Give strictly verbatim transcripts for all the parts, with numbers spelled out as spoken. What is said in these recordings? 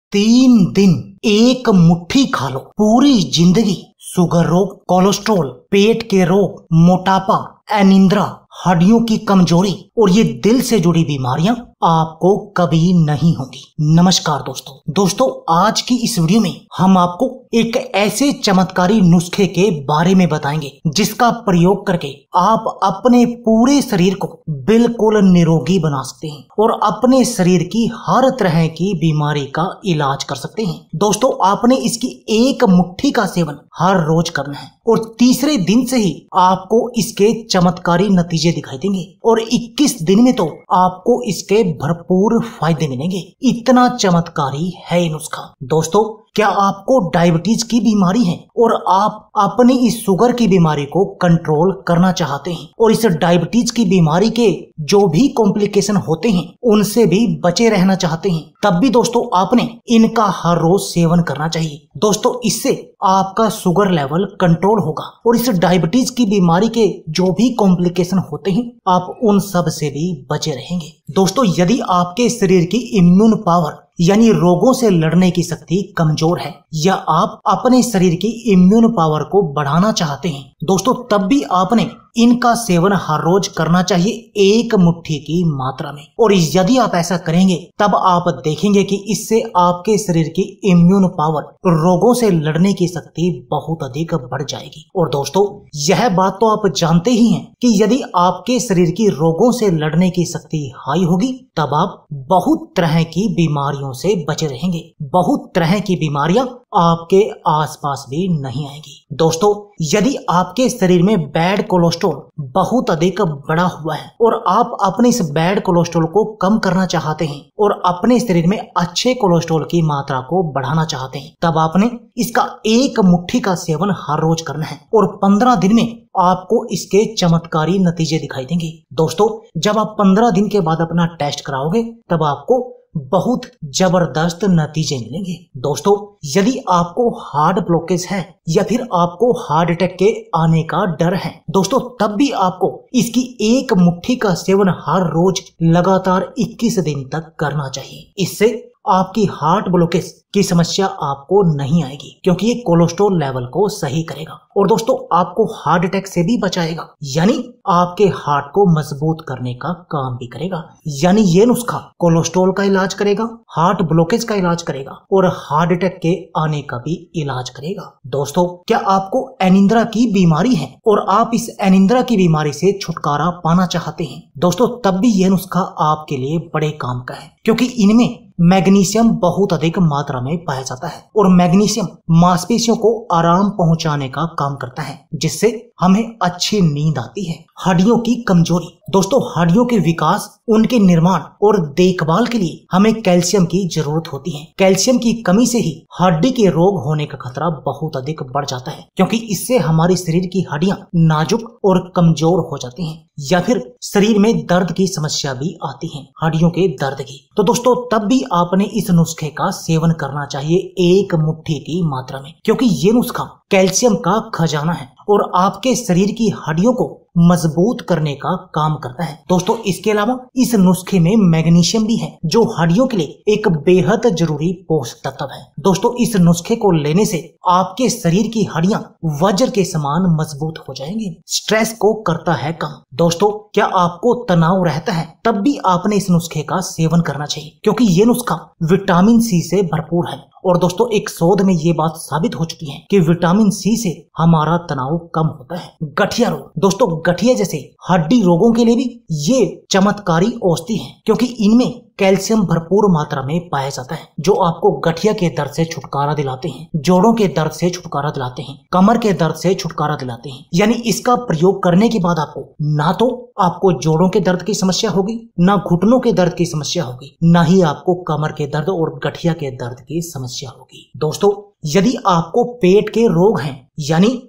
तीन दिन एक मुट्ठी खा लो, पूरी जिंदगी शुगर रोग, कोलेस्ट्रॉल, पेट के रोग, मोटापा, अनिद्रा, हड्डियों की कमजोरी और ये दिल से जुड़ी बीमारियां आपको कभी नहीं होंगी। नमस्कार दोस्तों दोस्तों आज की इस वीडियो में हम आपको एक ऐसे चमत्कारी नुस्खे के बारे में बताएंगे जिसका प्रयोग करके आप अपने पूरे शरीर को बिल्कुल निरोगी बना सकते हैं और अपने शरीर की हर तरह की बीमारी का इलाज कर सकते हैं। दोस्तों आपने इसकी एक मुट्ठी का सेवन हर रोज करना है और तीसरे दिन से ही आपको इसके चमत्कारी नतीजे दिखाई देंगे और इक्कीस दिन में तो आपको इसके भरपूर फायदे मिलेंगे। इतना चमत्कारी है ये नुस्खा। दोस्तों क्या आपको डायबिटीज की बीमारी है और आप अपनी इस शुगर की बीमारी को कंट्रोल करना चाहते हैं और इस डायबिटीज की बीमारी के जो भी कॉम्प्लिकेशन होते हैं उनसे भी बचे रहना चाहते हैं, तब भी दोस्तों आपने इनका हर रोज सेवन करना चाहिए। दोस्तों इससे आपका शुगर लेवल कंट्रोल होगा और इस डायबिटीज की बीमारी के जो भी कॉम्प्लिकेशन होते हैं आप उन सब से भी बचे रहेंगे। दोस्तों यदि आपके शरीर की इम्यून पावर यानी रोगों से लड़ने की शक्ति कमजोर है या आप अपने शरीर की इम्यून पावर को बढ़ाना चाहते हैं दोस्तों, तब भी आपने इनका सेवन हर रोज करना चाहिए एक मुट्ठी की मात्रा में। और यदि आप ऐसा करेंगे तब आप देखेंगे कि इससे आपके शरीर की इम्यून पावर रोगों से लड़ने की शक्ति बहुत अधिक बढ़ जाएगी। और दोस्तों यह बात तो आप जानते ही हैं कि यदि आपके शरीर की रोगों से लड़ने की शक्ति हाई होगी तब आप बहुत तरह की बीमारियों से बचे रहेंगे, बहुत तरह की बीमारियां आपके आसपास भी नहीं आएगी। दोस्तों यदि आपके शरीर में बैड कोलेस्ट्रॉल बहुत अधिक बढ़ा हुआ है और आप अपने इस बैड कोलेस्ट्रॉल को कम करना चाहते हैं और अपने शरीर में अच्छे कोलेस्ट्रॉल की मात्रा को बढ़ाना चाहते हैं, तब आपने इसका एक मुट्ठी का सेवन हर रोज करना है और पंद्रह दिन में आपको इसके चमत्कारी नतीजे दिखाई देंगे। दोस्तों जब आप पंद्रह दिन के बाद अपना टेस्ट कराओगे तब आपको बहुत जबरदस्त नतीजे मिलेंगे। दोस्तों यदि आपको हार्ट ब्लॉकेज है या फिर आपको हार्ट अटैक के आने का डर है दोस्तों, तब भी आपको इसकी एक मुट्ठी का सेवन हर रोज लगातार इक्कीस दिन तक करना चाहिए। इससे आपकी हार्ट ब्लॉकेज की समस्या आपको नहीं आएगी क्योंकि ये कोलेस्ट्रॉल लेवल को सही करेगा और दोस्तों आपको हार्ट अटैक से भी बचाएगा, यानी आपके हार्ट को मजबूत करने का काम भी करेगा। यानी ये नुस्खा कोलेस्ट्रॉल का इलाज करेगा, हार्ट ब्लॉकेज का इलाज करेगा और हार्ट अटैक के आने का भी इलाज करेगा। दोस्तों क्या आपको अनिद्रा की बीमारी है और आप इस अनिद्रा की बीमारी से छुटकारा पाना चाहते हैं दोस्तों, तब भी यह नुस्खा आपके लिए बड़े काम का है क्योंकि इनमें मैग्नीशियम बहुत अधिक मात्रा में पाया जाता है और मैग्नीशियम मांसपेशियों को आराम पहुंचाने का काम करता है जिससे हमें अच्छी नींद आती है। हड्डियों की कमजोरी दोस्तों, हड्डियों के विकास, उनके निर्माण और देखभाल के लिए हमें कैल्शियम की जरूरत होती है। कैल्शियम की कमी से ही हड्डी के रोग होने का खतरा बहुत अधिक बढ़ जाता है क्योंकि इससे हमारे शरीर की हड्डियां नाजुक और कमजोर हो जाती हैं या फिर शरीर में दर्द की समस्या भी आती है, हड्डियों के दर्द की। तो दोस्तों तब भी आपने इस नुस्खे का सेवन करना चाहिए एक मुट्ठी की मात्रा में क्योंकि ये नुस्खा कैल्शियम का खजाना है और आपके शरीर की हड्डियों को मजबूत करने का काम करता है। दोस्तों इसके अलावा इस नुस्खे में मैग्नीशियम भी है जो हड्डियों के लिए एक बेहद जरूरी पोषक तत्व है। दोस्तों इस नुस्खे को लेने से आपके शरीर की हड्डियां वज्र के समान मजबूत हो जाएंगी, स्ट्रेस को करता है कम। दोस्तों क्या आपको तनाव रहता है तब भी आपने इस नुस्खे का सेवन करना चाहिए क्योंकि ये नुस्खा विटामिन सी से भरपूर है और दोस्तों एक शोध में ये बात साबित हो चुकी है कि विटामिन सी से हमारा तनाव कम होता है। गठिया रोग दोस्तों, गठिया जैसे हड्डी रोगों के लिए भी ये चमत्कारी औषधि है क्योंकि इनमें कैल्शियम भरपूर मात्रा में पाया जाता है जो आपको गठिया के दर्द से छुटकारा दिलाते हैं, जोड़ों के दर्द से छुटकारा दिलाते हैं, कमर के दर्द से छुटकारा दिलाते हैं। यानी इसका प्रयोग करने के बाद आपको ना तो आपको जोड़ों के दर्द की समस्या होगी, ना घुटनों के दर्द की समस्या होगी, ना ही आपको कमर के दर्द और गठिया के दर्द की समस्या होगी। दोस्तों यदि आपको पेट के रोग हैं यानी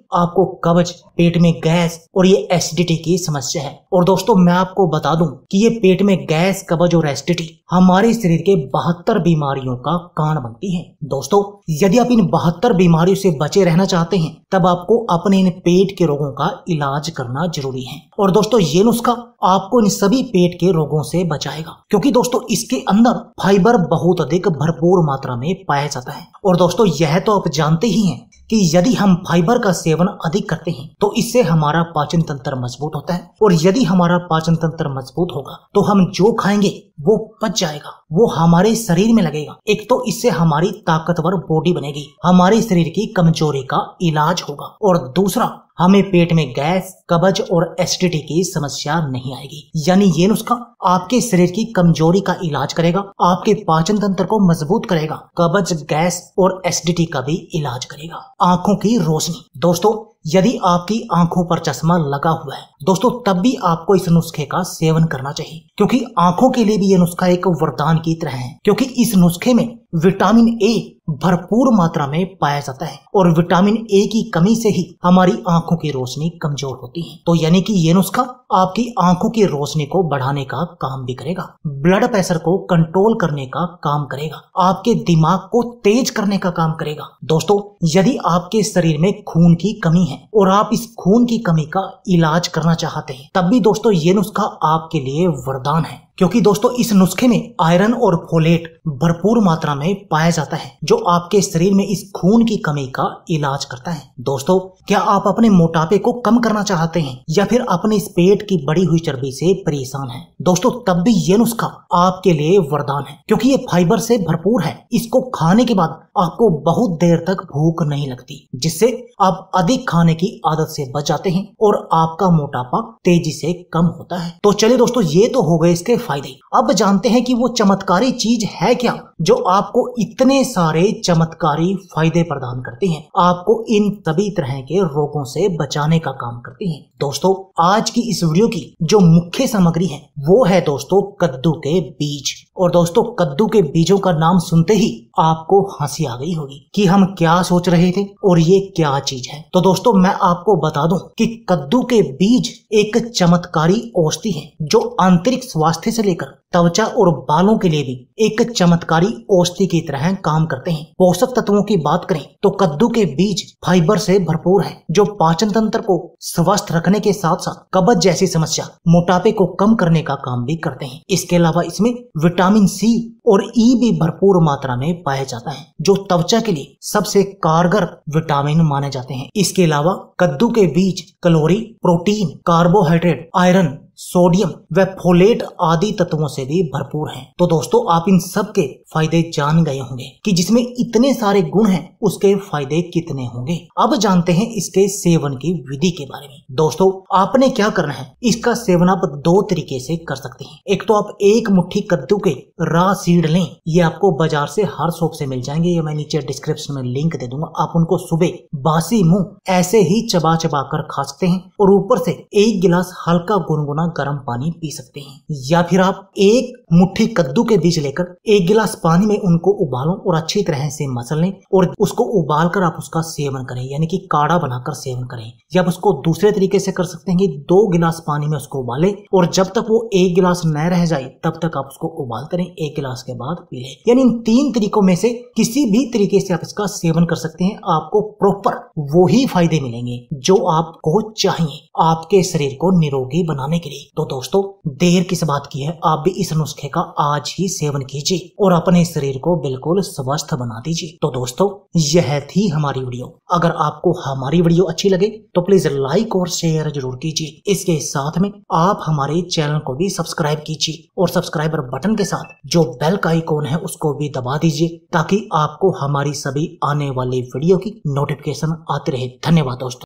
आपको कब्ज, पेट में गैस और ये एसिडिटी की समस्या है। और दोस्तों मैं आपको बता दूं कि ये पेट में गैस, कब्ज और एसिडिटी हमारे शरीर के बहत्तर बीमारियों का कारण बनती है। दोस्तों यदि आप इन बहत्तर बीमारियों से बचे रहना चाहते हैं तब आपको अपने इन पेट के रोगों का इलाज करना जरूरी है। और दोस्तों ये नुस्खा आपको इन सभी पेट के रोगों से बचाएगा, क्योंकि दोस्तों इसके अंदर फाइबर बहुत अधिक भरपूर मात्रा में पाया जाता है। और दोस्तों यह तो आप जानते ही हैं कि यदि हम फाइबर का सेवन अधिक करते हैं तो इससे हमारा पाचन तंत्र मजबूत होता है, और यदि हमारा पाचन तंत्र मजबूत होगा तो हम जो खाएंगे वो पच जाएगा, वो हमारे शरीर में लगेगा। एक तो इससे हमारी ताकतवर बॉडी बनेगी, हमारे शरीर की कमजोरी का इलाज होगा, और दूसरा हमें पेट में गैस, कब्ज और एसिडिटी की समस्या नहीं आएगी। यानी ये नुस्खा आपके शरीर की कमजोरी का इलाज करेगा, आपके पाचन तंत्र को मजबूत करेगा, कब्ज, गैस और एसिडिटी का भी इलाज करेगा। आंखों की रोशनी। दोस्तों यदि आपकी आंखों पर चश्मा लगा हुआ है दोस्तों तब भी आपको इस नुस्खे का सेवन करना चाहिए, क्योंकि आंखों के लिए भी ये नुस्खा एक वरदान की तरह है, क्योंकि इस नुस्खे में विटामिन ए भरपूर मात्रा में पाया जाता है, और विटामिन ए की कमी से ही हमारी आंखों की रोशनी कमजोर होती है। तो यानी कि ये नुस्खा आपकी आंखों की रोशनी को बढ़ाने का काम भी करेगा, ब्लड प्रेशर को कंट्रोल करने का काम करेगा, आपके दिमाग को तेज करने का काम करेगा। दोस्तों यदि आपके शरीर में खून की कमी है और आप इस खून की कमी का इलाज करना चाहते हैं तब भी दोस्तों ये नुस्खा आपके लिए वरदान है, क्योंकि दोस्तों इस नुस्खे में आयरन और फोलेट भरपूर मात्रा में पाया जाता है, जो आपके शरीर में इस खून की कमी का इलाज करता है। दोस्तों क्या आप अपने मोटापे को कम करना चाहते हैं या फिर अपने इस पेट की बढ़ी हुई चर्बी से परेशान हैं? दोस्तों तब भी ये नुस्खा आपके लिए वरदान है, क्योंकि ये फाइबर से भरपूर है। इसको खाने के बाद आपको बहुत देर तक भूख नहीं लगती, जिससे आप अधिक खाने की आदत से बच जाते हैं और आपका मोटापा तेजी से कम होता है। तो चलिए दोस्तों ये तो हो गए इसके फायदे। अब जानते हैं कि वो चमत्कारी चीज है क्या जो आपको इतने सारे चमत्कारी फायदे प्रदान करती है, आपको इन सभी तरह के रोगों से बचाने का काम करती है। दोस्तों आज की इस वीडियो की जो मुख्य सामग्री है वो है दोस्तों कद्दू के बीज। और दोस्तों कद्दू के बीजों का नाम सुनते ही आपको हंसी आ गई होगी कि हम क्या सोच रहे थे और ये क्या चीज है। तो दोस्तों मैं आपको बता दूं कि कद्दू के बीज एक चमत्कारी औषधि है, जो आंतरिक स्वास्थ्य से लेकर त्वचा और बालों के लिए भी एक चमत्कारी औषधि की तरह काम करते हैं। पोषक तत्वों की बात करें तो कद्दू के बीज फाइबर से भरपूर है, जो पाचन तंत्र को स्वस्थ रखने के साथ साथ कब्ज जैसी समस्या, मोटापे को कम करने का काम भी करते हैं। इसके अलावा इसमें विटामिन सी और ई भी भरपूर मात्रा में पाया जाता है, जो त्वचा के लिए सबसे कारगर विटामिन माने जाते हैं। इसके अलावा कद्दू के बीज calorie, protein, carbohydrate, iron, sodium व फोलेट आदि तत्वों से भी भरपूर हैं। तो दोस्तों आप इन सब के फायदे जान गए होंगे कि जिसमें इतने सारे गुण हैं उसके फायदे कितने होंगे। अब जानते हैं इसके सेवन की विधि के बारे में। दोस्तों आपने क्या करना है, इसका सेवन आप दो तरीके से कर सकते हैं। एक तो आप एक मुट्ठी कद्दू के रॉ सीड लें, ये आपको बाजार से हर शॉप से मिल जाएंगे, ये मैं नीचे डिस्क्रिप्शन में लिंक दे दूंगा। आप उनको सुबह बासी मुंह ऐसे ही चबा चबा कर खा सकते हैं और ऊपर से एक गिलास हल्का गुनगुना गर्म पानी पी सकते हैं। या फिर आप एक मुट्ठी कद्दू के बीज लेकर एक गिलास पानी में उनको उबालो और अच्छी तरह से मसल लें और उसको उबाल कर आप उसका सेवन करें, यानी कि काढ़ा बनाकर सेवन करें। या आप उसको दूसरे तरीके से कर सकते हैं कि दो गिलास पानी में उसको उबालें और जब तक वो एक गिलास न रह जाए तब तक आप उसको उबालते रहें, एक गिलास के बाद पी लें। यानी इन तीन तरीकों में से किसी भी तरीके से आप इसका सेवन कर सकते हैं, आपको प्रॉपर वही फायदे मिलेंगे जो आपको चाहिए आपके शरीर को निरोगी बनाने के लिए। तो दोस्तों देर किस बात की है, आप भी इस नुस्खे का आज ही सेवन कीजिए और अपने शरीर को बिल्कुल स्वस्थ बना दीजिए। तो दोस्तों यह थी हमारी वीडियो। अगर आपको हमारी वीडियो अच्छी लगे तो प्लीज लाइक और शेयर जरूर कीजिए। इसके साथ में आप हमारे चैनल को भी सब्सक्राइब कीजिए और सब्सक्राइबर बटन के साथ जो बेल का आइकॉन है उसको भी दबा दीजिए, ताकि आपको हमारी सभी आने वाली वीडियो की नोटिफिकेशन आती रहे। धन्यवाद दोस्तों।